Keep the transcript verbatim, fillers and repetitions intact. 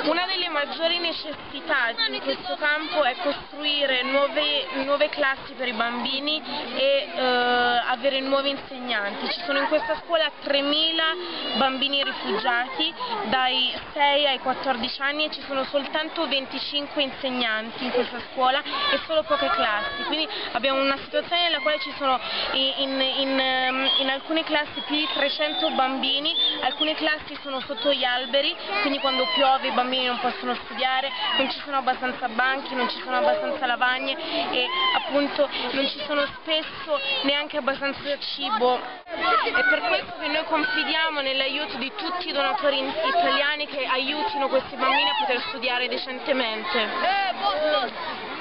Una delle maggiori necessità in questo campo è costruire nuove, nuove classi per i bambini e eh, avere nuovi insegnanti. Ci sono in questa scuola tremila bambini rifugiati dai sei ai quattordici anni e ci sono soltanto venticinque insegnanti in questa scuola e solo poche classi. Quindi abbiamo una situazione nella quale ci sono in, in, in alcune classi più di trecento bambini, alcune classi sono sotto gli alberi, quindi quando piove i bambini non possono studiare, non ci sono abbastanza banchi, non ci sono abbastanza lavagne e appunto non ci sono spesso neanche abbastanza cibo. È per questo che noi confidiamo nell'aiuto di tutti i donatori italiani che aiutino questi bambini a poter studiare decentemente.